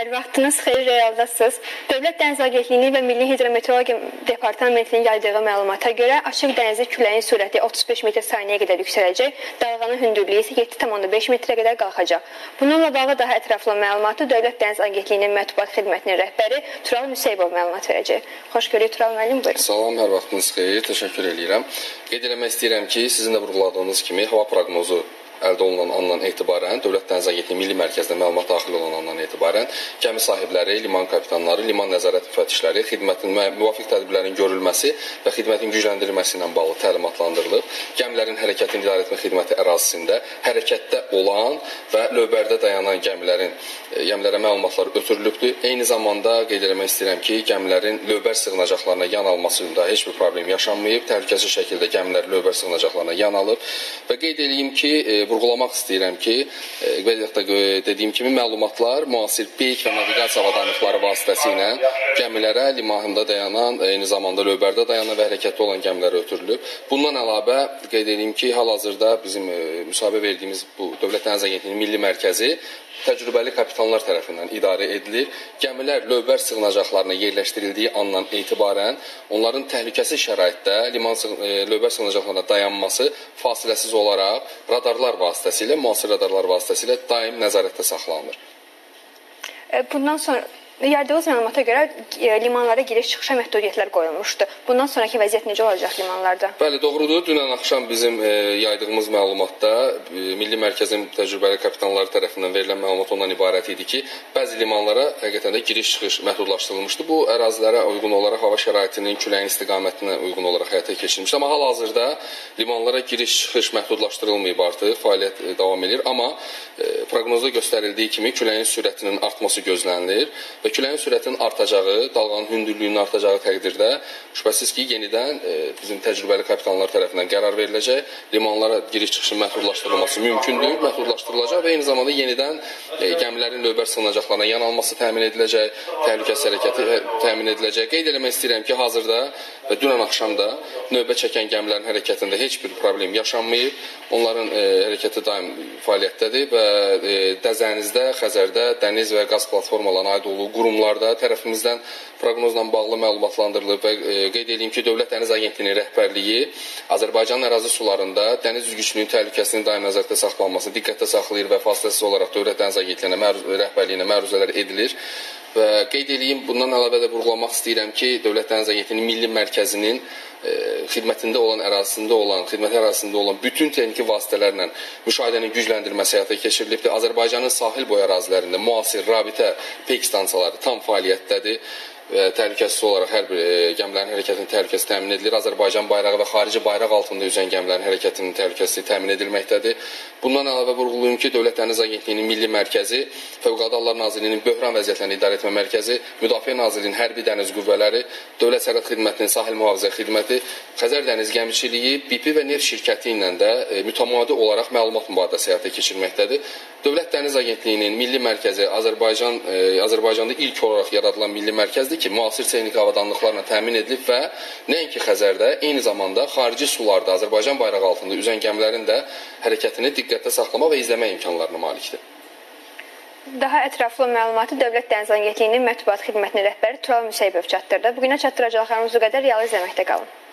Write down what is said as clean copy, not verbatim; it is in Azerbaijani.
Hər vaxtınız xeyir, realdasınız. Dövlət Dəniz Agentliyinin və Milli Hidrometeorologiya Departamentinin yaydığı məlumata görə açıq dənizdə küləyin sürəti 35 metr saniyəyə qədər yüksələcək, dalğanın hündürlüyü isə 7,5 metrə qədər qalxacaq. Bununla bağlı daha ətraflı məlumatı Dövlət Dəniz Agentliyinin mətbuat xidmətinin rəhbəri Tural Müseybov məlumat verəcək. Xoş görək Tural müəllim, buyurun. Salam, hər vaxtınız xeyir, təşəkkür edirəm. Qeyd eləmək istəyirəm ki, sizin də vurğuladığınız kimi hava proqnozu əldə olunan andan etibarən Dövlət Dəniz Agentliyinin Milli Mərkəzinə məlumat daxil olan andan etibarən gəmi sahibləri, liman kapitanları, liman nəzarət müfəttişləri xidmətin müvafiq tədbirlərin görülməsi və xidmətin gücləndirilməsi ilə bağlı təlimatlandırılıb. Gəmilərin hərəkətini idarə etmə xidməti ərazisində hərəkətdə olan və lövbərdə dayanan gəmilərə məlumatlar ötürülübdür. Eyni zamanda qeyd eləmək istəyirəm ki, gəmilərin lövbər sığınacaqlarına yan almasında heç bir problem yaşanmayıb. Təhlükəsiz şəkildə gəmilər lövbər sığınacaqlarına yan alıb və qeyd eləyim ki, vurğulamaq istəyirəm ki, dediyim kimi məlumatlar müasir peyk və naviqasiya avadanlıqları vasitəsilə gəmilərə limanda dayanan, eyni zamanda lövbərdə dayanan və hərəkətdə olan gəmilərə ötürülüb. Bundan əlavə qeyd edeyim ki, hal-hazırda bizim müsahibə verdiyimiz bu Dövlət Dəniz Agentliyinin Milli Mərkəzi təcrübəli kapitanlar tərəfindən idarə edilir. Gəmilər lövbər sığınacaqlarına yerləşdirildiyi andan etibarən onların təhlükəsiz şəraitdə lövbər sığınacaqlarına dayanması fasiləsiz olaraq radarlar vasitəsilə, müasir radarlar vasitəsilə daim nəzarətdə saxlanılır. Bundan sonra yardığınız məlumata görə limanlara giriş-çıxışa məhdudiyyətlər qoyulmuşdu. Bundan sonraki vəziyyət necə olacaq limanlarda? Bəli, doğrudur. Dünən axşam bizim yaydığımız məlumatda Milli Mərkəzin təcrübəli kapitanları tərəfindən verilən məlumat ondan ibarət idi ki, bəzi limanlara həqiqətən də giriş-çıxış məhdudlaşdırılmışdı. Bu ərazilərə uyğun olaraq hava şəraitinin küləyin istiqamətinə uyğun olaraq həyata keçirilmişdi. Amma hal-hazırda limanlara giriş-çıxış məhdudlaşdırılmayıb artıq, fəaliyyət davam edir. Amma proqnozda göstərildiyi kimi küləyin sürətinin artması gözlənilir və küləyin sürətinin artacağı, dalğanın hündürlüyünün artacağı təqdirdə şübhəsiz ki, yenidən bizim təcrübəli kapitanlar tərəfindən qərar veriləcək, limanlara giriş-çıxışın məhdudlaşdırılması mümkündür, məhdudlaşdırılacaq və eyni zamanda yenidən gəmilərin lövbər sığınacaqlarına yan alması təmin ediləcək, təhlükəsiz hərəkəti təmin ediləcək. Qeyd eləmək istəyirəm ki, hazırda və dünən axşam da növbə çəkən gəmilərin hərəkətində heç bir problem yaşanmayıb. Onların hərəkəti daim fəaliyyətdədir və Dəzənizdə, Xəzərdə, dəniz və qaz platformalarına aid olduğu qurumlarda tərəfimizdən proqnozla bağlı məlumatlandırılıb və qeyd edeyim ki, Dövlət Dəniz Agentliyinin rəhbərliyi Azərbaycanın ərazi sularında dəniz üzgüçlüyünün təhlükəsinin daim nəzərdə saxlanmasını diqqətdə saxlayır və fasiləsiz olaraq Dövlət Dəniz Agentliyinin rəhbərliyinə məruzələr edilir. Və qeyd edeyim, bundan əlavə də vurğulamaq istəyirəm ki, Dövlət Dəniz Agentliyinin Milli Mərkəzinin xidmətində olan, xidmət ərazisində olan bütün texniki vasitələrlə müşahidənin gücləndirilməsi həyata keçirilibdir. Azərbaycanın sahil boyu ərazilərində müasir rabitə peyk stansiyaları tam fəaliyyətdədir. Təhlükəsiz olaraq hər bir gəmilərin hərəkətinin təhlükəsi təmin edilir. Azərbaycan bayrağı və xarici bayraq altında üzən gəmilərin hərəkətinin təhlükəsizliyi təmin edilməkdədir. Bundan əlavə vurğulayım ki, Dövlət Dəniz Agentliyinin Milli Mərkəzi, Fövqəladə Hallar Nazirliyinin Böhran Vəziyyətlərini İdarə Etmə Mərkəzi, Müdafiə Nazirliyinin Hərbi Dəniz Qüvvələri, Dövlət Sərhəd Xidmətinin Sahil Mühafizə Xidməti, Xəzər Dəniz Gəmiçiliyi, BP və Neft şirkəti ilə də mütəmadi olaraq məlumat mübadiləsi həyata keçirməkdədir. Dövlət Dəniz Agentliyinin Milli Mərkəzi Azərbaycanda ilk olaraq yaradılan milli mərkəzdir ki, müasir texniki avadanlıqlarla təmin edilib və nəinki Xəzərdə, eyni zamanda xarici sularda Azərbaycan bayrağı altında üzən gəmilərin də hərəkətini diqqətdə saxlama və izləmə imkanlarına malikdir. Daha ətraflı məlumatı Dövlət Dəniz Agentliyinin mətbuat xidmətinin rəhbəri Tural Müseybov çatdırdı. Bugünə çatdıracaqlarımız bu qədər, real izləməkdə qalın.